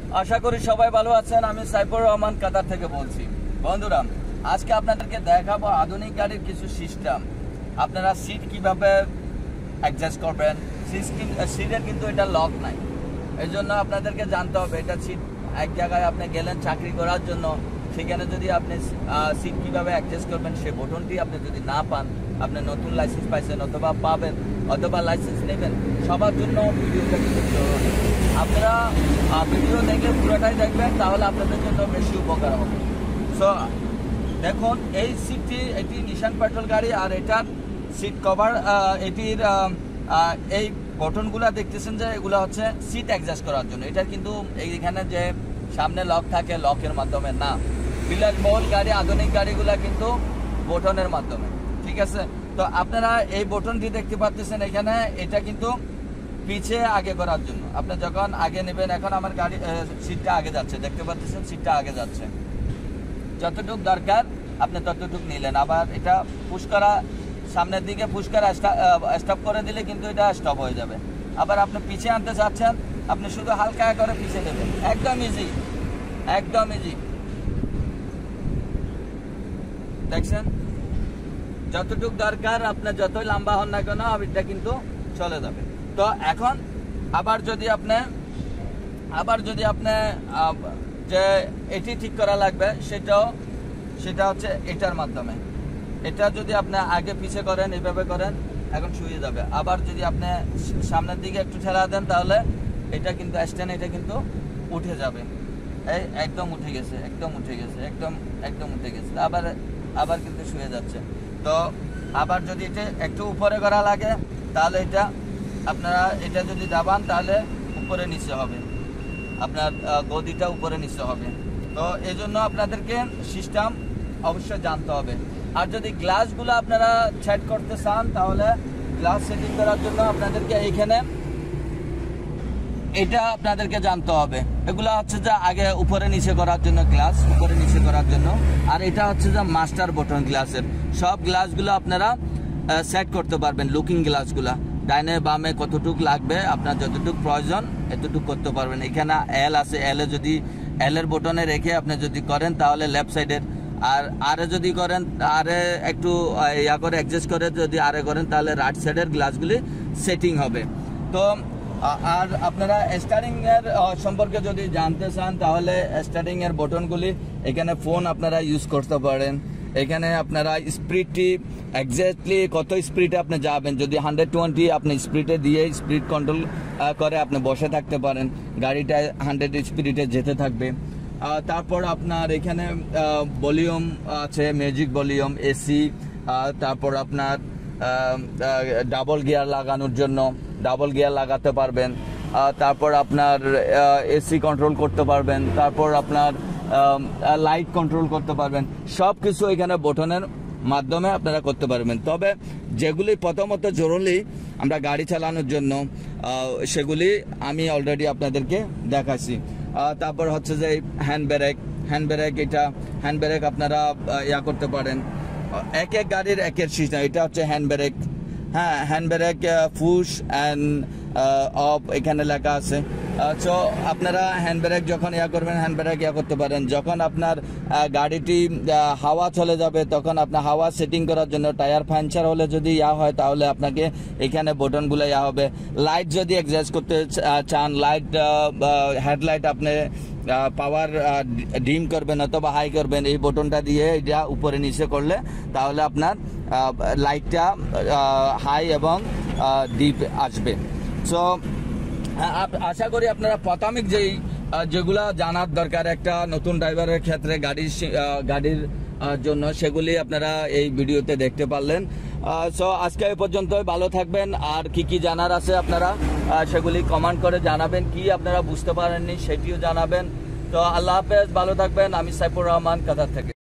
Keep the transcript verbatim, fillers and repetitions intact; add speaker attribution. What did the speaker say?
Speaker 1: আশা করি সবাই ভালো আছেন। আমি সাইফুর রহমান কাতার থেকে বলছি। বন্ধুরা, আজকে আপনাদেরকে দেখাবো আধুনিক গাড়ির কিছু সিস্টেম। আপনারা সিট কিভাবে অ্যাডজাস্ট করবেন। সিটের কিন্তু এটা লক নাই, এই জন্য আপনাদেরকে জানতে হবে এটা সিট। এক জায়গায় আপনি গেলেন চাকরি করার জন্য, সেখানে যদি আপনি সিট কিভাবে অ্যাডজাস্ট করবেন সেই বটনটি আপনি যদি না পান, আপনি নতুন লাইসেন্স পাইছেন অথবা পাবেন অথবা লাইসেন্স নেবেন, সবার জন্য ভিডিওটা কিন্তু জরুরি। আপনারা ভিডিও দেখে পুরোটাই দেখবেন, তাহলে আপনাদের জন্য বেশি উপকার হবে। সো দেখুন, এই সিটটি এটি নিশান পেট্রোল গাড়ি, আর এটার সিট কভার, এটির এই বটনগুলো দেখতেছেন যে এগুলো হচ্ছে সিট অ্যাডজাস্ট করার জন্য। এটার কিন্তু এইখানে যে সামনে লক থাকে, লকের মাধ্যমে না। বিলাসবহুল গাড়ি, আধুনিক গাড়িগুলা কিন্তু বটনের মাধ্যমে, ঠিক আছে। তো আপনারা এই বটনটি দেখতে পাচ্ছেন এখানে, এটা কিন্তু পিছে আগে করার জন্য। আপনি যখন আগে নেবেন, এখন আমার গাড়ি সিটটা আগে যাচ্ছে, দেখতে পাচ্ছেন সিটটা আগে যাচ্ছে। যতটুকু দরকার আপনি ততটুকু নিলেন। আবার এটা পুশ করা, সামনের দিকে পুশ করা স্টপ করে দিলে কিন্তু এটা স্টপ হয়ে যাবে। আবার আপনি পিছে আনতে চাচ্ছেন, আপনি শুধু হালকা করে পিছে দেবেন। একদম ইজি, একদম ইজি। দেখছেন, যতটুকু দরকার আপনার যতই লম্বা হন না কেন, এটা কিন্তু চলে যাবে। তো এখন আবার যদি আপনি আবার যদি আপনি যে এটি ঠিক করা লাগবে, সেটাও সেটা হচ্ছে এটার মাধ্যমে। এটা যদি আপনি আগে পিছে করেন, এইভাবে করেন, এখন শুয়ে যাবে। আবার যদি আপনি সামনের দিকে একটু ঠেলা দেন, তাহলে এটা কিন্তু স্ট্যান্ড, এটা কিন্তু উঠে যাবে। এই একদম উঠে গেছে, একদম উঠে গেছে, একদম একদম উঠে গেছে। আবার আবার কিন্তু শুয়ে যাচ্ছে। তো আবার যদি এটা একটু উপরে করা লাগে, তাহলে এটা আপনারা এটা যদি দাবান, তাহলে উপরে নিচে হবে, আপনার গদিটা উপরে নিচে হবে। তো এই জন্য আপনাদেরকে সিস্টেম অবশ্যই জানতে হবে। আর যদি গ্লাসগুলো আপনারা সেট করতে চান, তাহলে গ্লাস সেটিং করার জন্য আপনাদেরকে এইখানে এটা আপনাদেরকে জানতে হবে। এগুলা হচ্ছে যে আগে উপরে নিচে করার জন্য, গ্লাস উপরে নিচে করার জন্য। আর এটা হচ্ছে যে মাস্টার বটন গ্লাসের। সব গ্লাসগুলো আপনারা সেট করতে পারবেন। লুকিং গ্লাসগুলা ডাইনে বামে কতটুকু লাগবে, আপনার যতটুকু প্রয়োজন এতটুকু করতে পারবেন। এখানে এল আছে, এল এ যদি এল এর বটনে রেখে আপনি যদি করেন, তাহলে লেফট সাইডের। আর আরে যদি করেন, আরে একটু ইয়া করে অ্যাডজাস্ট করে যদি আরে করেন, তাহলে রাইট সাইডের গ্লাসগুলি সেটিং হবে। তো আর আপনারা স্টারিং এর সম্পর্কে যদি জানতে চান, তাহলে স্টারিং এর বটনগুলি এখানে ফোন আপনারা ইউজ করতে পারেন। এখানে আপনারা স্পিডটি এক্স্যাক্টলি কত স্পিডে আপনি যাবেন, যদি হান্ড্রেড টোয়েন্টি আপনি স্পিডে দিয়ে স্পিড কন্ট্রোল করে আপনি বসে থাকতে পারেন, গাড়িটা হান্ড্রেড স্পিডে যেতে থাকবে। তারপর আপনার এখানে ভলিউম আছে, মিউজিক ভলিউম, এসি। তারপর আপনার ডাবল গিয়ার লাগানোর জন্য ডাবল গিয়ার লাগাতে পারবেন। তারপর আপনার এসি কন্ট্রোল করতে পারবেন। তারপর আপনার লাইট কন্ট্রোল করতে পারবেন। সব কিছু এখানে বটনের মাধ্যমে আপনারা করতে পারবেন। তবে যেগুলি প্রথমত জরুরি আমরা গাড়ি চালানোর জন্য, সেগুলি আমি অলরেডি আপনাদেরকে দেখাচ্ছি। তারপর হচ্ছে যে হ্যান্ড ব্রেক, হ্যান্ড ব্রেক এটা হ্যান্ড ব্রেক আপনারা ইয়া করতে পারেন। এক এক গাড়ির একের সিস্টেম। এটা হচ্ছে হ্যান্ড ব্রেক, হ্যাঁ, hand brake push and off এখানে লেখা আছে। সো আপনারা হ্যান্ড ব্রেক যখন ইয়া করবেন, হ্যান্ড ব্রেক ইয়া করতে পারেন। যখন আপনার গাড়িটি হাওয়া চলে যাবে, তখন আপনার হাওয়া সেটিং করার জন্য, টায়ার পাংচার হলে যদি ইয়া হয়, তাহলে আপনাকে এখানে বটনগুলো ইয়া হবে। লাইট যদি অ্যাডজাস্ট করতে চান, লাইট হেডলাইট আপনি পাওয়ার ডিম করবেন অথবা হাই করবেন, এই বটনটা দিয়ে এটা উপরে নিচে করলে, তাহলে আপনার লাইটটা হাই এবং ডিপ আসবে। সো আশা করি আপনারা প্রাথমিক যেই যেগুলা জানার দরকার একটা নতুন ড্রাইভারের ক্ষেত্রে গাড়ির গাড়ির জন্য, সেগুলি আপনারা এই ভিডিওতে দেখতে পারলেন। সো আজকে এই পর্যন্তই, ভালো থাকবেন। আর কি কি জানার আছে আপনারা সেগুলি কমেন্ট করে জানাবেন, কি আপনারা বুঝতে পারেননি সেটিও জানাবেন। তো আল্লাহ হাফেজ, ভালো থাকবেন। আমি সাইফুর রহমান কাতার থেকে।